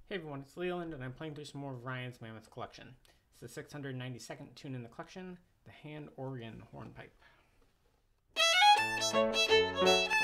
Hey everyone, it's Leland, and I'm playing through some more of Ryan's Mammoth collection. It's the 692nd tune in the collection, the hand organ hornpipe.